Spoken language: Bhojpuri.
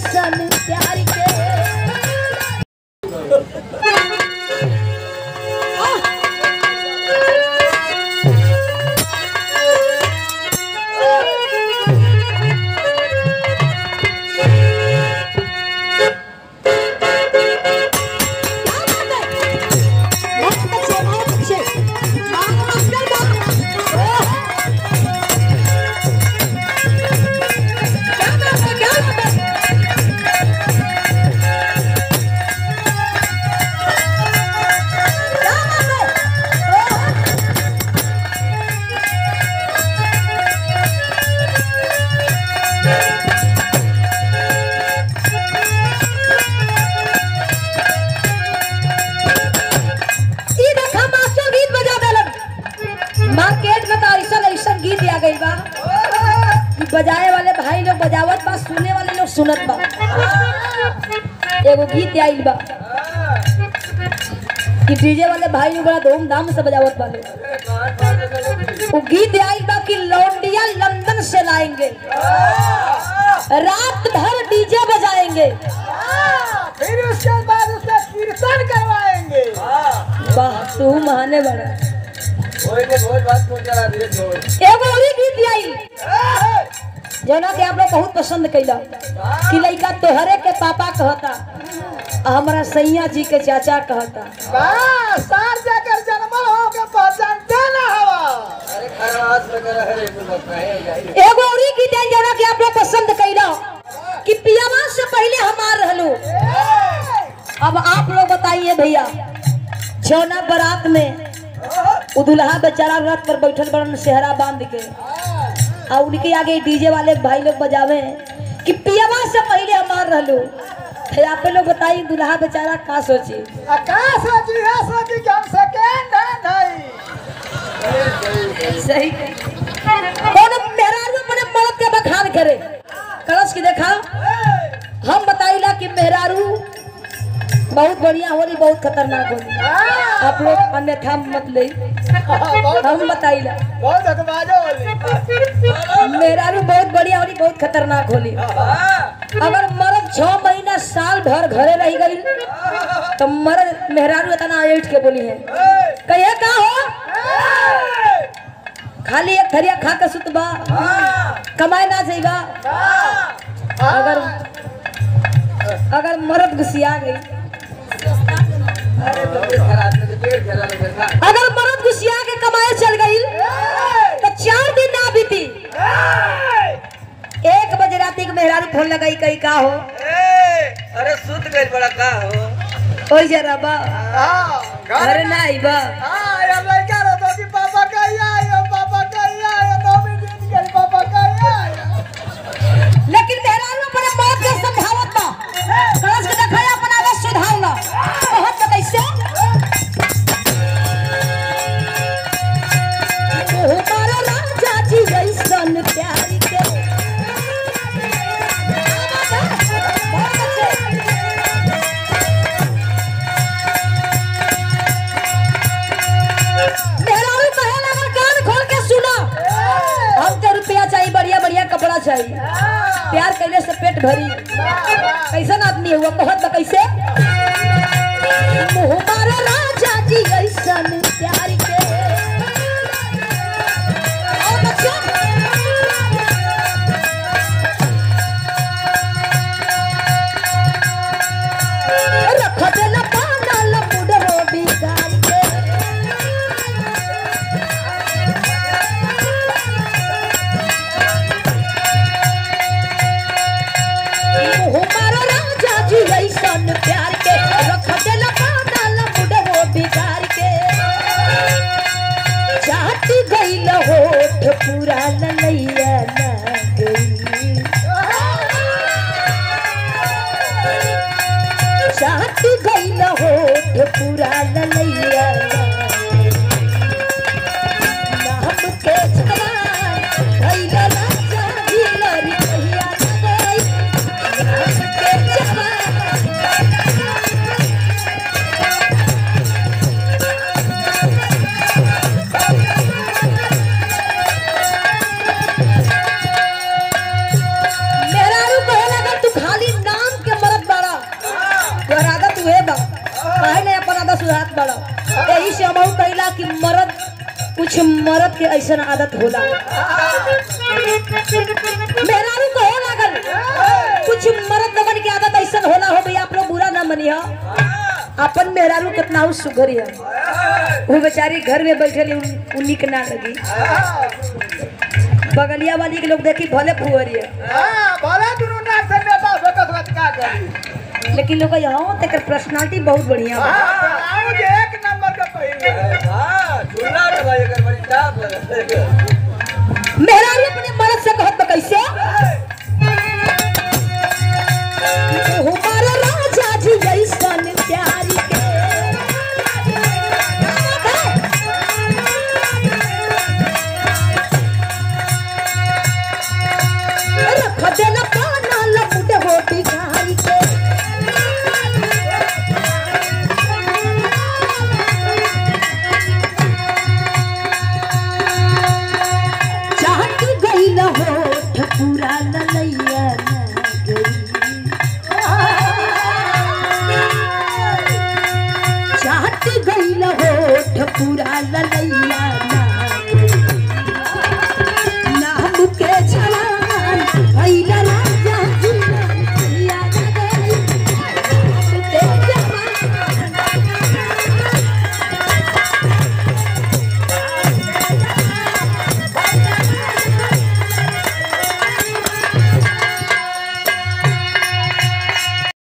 ऐसन प्यार के। बजाए वाले भाई लोग बजावत बा, सुने वाले लोग सुनत बा। एगो गीत आइल बा कि डीजे वाले भाई लोग बड़ा धूमधाम से बजावत वाले। वो गीत आइल बा कि लौंडिया लंदन से लाएंगे, रात भर डीजे बजाएंगे, फिर उसके बाद उसका कीर्तन करवाएंगे। वाह तू महाने बड़ा। एगो और गीत आइल जना के आप लोग बहुत पसंद कैला कि लड़का तोहरे के पापा कहता, हमारा सैया जी के चाचा कहता। सार जाकर जन्मल हो के पहचानते ना हवा। एगो और गीत आइल जना के आप लोग पसंद कैला कि पियावा से पहले हमार रहलू। अब आप लोग बताइए भैया, जौना बारात में दुल्हा बेचारा रथ पर बैठल बड़न सेहरा बांध के, और उनके आगे डीजे वाले भाई लोग बजावे कि पियावा से पहले हमार रहलू। आप लोग बताइए दुल्हा बेचारा का सोची? सही कौन मेहरारू अपने मर्द के बखान करे कलश की देखा। हम बताइला कि मेहरारू बहुत बढ़िया होली, बहुत खतरनाक होली। आप लोग अन्यथा मत ले, हम बताइला मेहरारू बहुत बढ़िया होली, बहुत खतरनाक होली। अगर मर्द 6 महीना साल भर घरे रह गई तो मर्द मेहरारू इतना ऐठ के बोली है कहिए का हो, खाली एक थरिया खा के सुतबा, कमाए ना जाइबा। अगर मर्द गुस्सिया गई, अगर मर्द गुस्सिया के कमाए चल गई तो 4 दिन ना बीती। 1 बजे रात के मेहरारू फोन लगाई कही का हो, अरे सुत गई बड़ा का हो, ओई जरा बा घर ना आईबा। लेकिन मेहरारू अपने मौत के समझावत बा, कलश के देखा अपना आवाज सुधारना बहुत कैसे। हमारा राजा जी ऐसन प्यार के। मेहरारू कहे लगा कान खोल के सुना, हमके रुपया चाहिए, बढ़िया बढ़िया कपड़ा चाहिए, प्यार करने से पेट भरी। कैसन आदमी हुआ बहुत कैसे। हमारा राजा जी ऐसन प्यार के। रख देला पाना लमुडो बिगाड़ के। हमारा राजा जी ऐसन प्यार के, रख देला पाना लमुडो बिगाड़ के। चाहती गई होठ पूरा ललैया ना गई, चाहती गई होठ पूरा ललैया नाम के जवान भैया राजा जी लरी भैया गई, नाम के जवान। रहत बड़ा यही से हम कहला कि मर्द कुछ मर्द के ऐसा आदत होला मेहरारू को हो लागल कुछ मर्द लोगन की आदत ऐसा होला हो भैया आप लोग बुरा ना मनिया अपन मेहरारू कितना सुघरी है वो बेचारी घर में बैठे उन्हीं के ना लगी बगलिया वाली के लोग देखी भले फुहरी है भले दुनू ना से नेता बेकस का करी लेकिन लोग यहाँ तक पर्सनालिटी बहुत बढ़िया आओ जे एक नंबर का पहिले हां झूला रे भाई अगर बड़ी टाप लगे मेहरारू अपने मर्द से कहत कैसे हमारा राजा जी ऐसन प्यारी के रख देना पाना लपटे होती गारी के चाहत गई न होठ पूरा ललैया न गई चाहत गई न होठ पूरा ललैया